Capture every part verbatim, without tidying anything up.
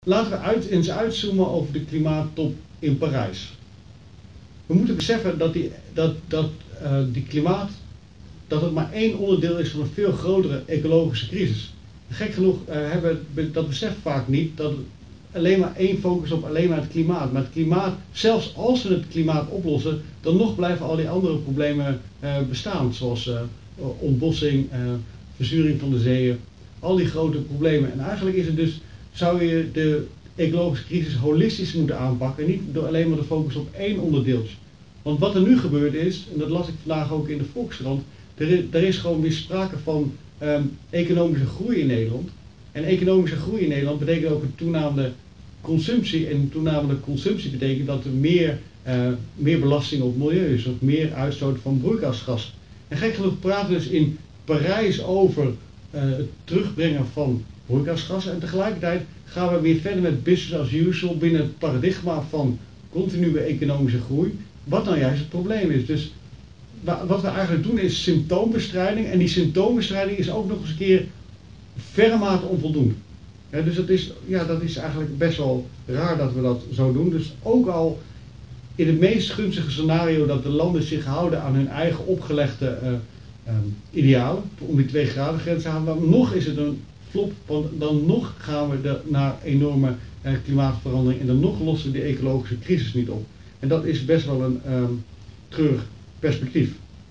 Laten we uit, eens uitzoomen over de klimaattop in Parijs. We moeten beseffen dat die, dat, dat, uh, die klimaat dat het maar één onderdeel is van een veel grotere ecologische crisis. Gek genoeg uh, hebben we dat besef vaak niet, dat alleen maar één focus op alleen maar het klimaat. Maar het klimaat, zelfs als we het klimaat oplossen, dan nog blijven al die andere problemen uh, bestaan. Zoals uh, ontbossing, uh, verzuring van de zeeën, al die grote problemen. En eigenlijk is het dus, zou je de ecologische crisis holistisch moeten aanpakken, niet door alleen maar de focus op één onderdeeltje. Want wat er nu gebeurd is, en dat las ik vandaag ook in de Volkskrant, er is, er is gewoon weer sprake van um, economische groei in Nederland. En economische groei in Nederland betekent ook een toenamende consumptie. En toenamende consumptie betekent dat er meer, uh, meer belasting op het milieu is, of meer uitstoot van broeikasgas. En gek genoeg praten we dus in Parijs over uh, het terugbrengen van broeikasgassen. En tegelijkertijd gaan we weer verder met business as usual binnen het paradigma van continue economische groei. Wat nou juist het probleem is. Dus wat we eigenlijk doen is symptoombestrijding. En die symptoombestrijding is ook nog eens een keer verre mate onvoldoende. Ja, dus dat is, ja, dat is eigenlijk best wel raar dat we dat zo doen. Dus ook al in het meest gunstige scenario dat de landen zich houden aan hun eigen opgelegde uh, um, idealen, om die twee graden grens te halen, dan nog is het een flop, want dan nog gaan we de, naar enorme uh, klimaatverandering en dan nog lossen we de ecologische crisis niet op. En dat is best wel een um, treurig perspectief.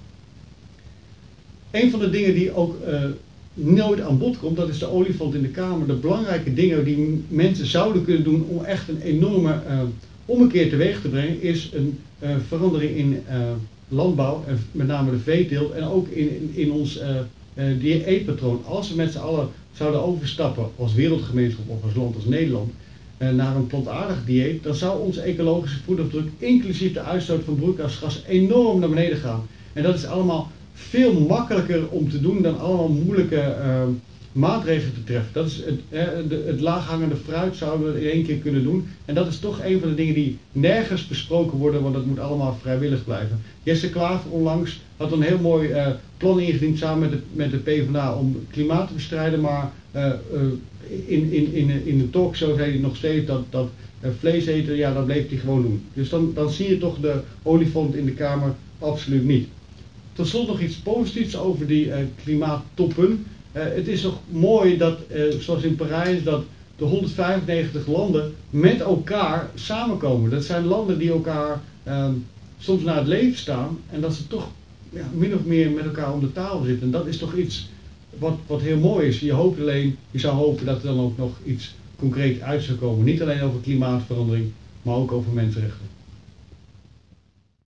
Een van de dingen die ook uh, nooit aan bod komt, dat is de olifant in de kamer. De belangrijke dingen die mensen zouden kunnen doen om echt een enorme uh, ommekeer teweeg te brengen, is een uh, verandering in uh, landbouw, en met name de veeteelt, en ook in, in, in ons uh, uh, dieetpatroon. Als we met z'n allen zouden overstappen als wereldgemeenschap of als land als Nederland uh, naar een plantaardig dieet, dan zou onze ecologische voetafdruk, inclusief de uitstoot van broeikasgas, enorm naar beneden gaan. En dat is allemaal veel makkelijker om te doen dan allemaal moeilijke uh, maatregelen te treffen. Dat is het, uh, de, het laaghangende fruit zouden we in één keer kunnen doen. En dat is toch een van de dingen die nergens besproken worden, want dat moet allemaal vrijwillig blijven. Jesse Klaver onlangs had een heel mooi uh, plan ingediend samen met de, met de PvdA om klimaat te bestrijden, maar uh, uh, in, in, in, in de talkshow zei hij nog steeds dat, dat uh, vlees eten, ja, dat bleef hij gewoon doen. Dus dan, dan zie je toch de olifant in de kamer absoluut niet. Tot slot nog iets positiefs over die uh, klimaattoppen. Uh, het is toch mooi dat, uh, zoals in Parijs, dat de honderdvijfennegentig landen met elkaar samenkomen. Dat zijn landen die elkaar uh, soms naar het leven staan en dat ze toch ja, min of meer met elkaar om de tafel zitten. En dat is toch iets wat, wat heel mooi is. Je hoopt alleen, je zou hopen dat er dan ook nog iets concreets uit zou komen. Niet alleen over klimaatverandering, maar ook over mensenrechten.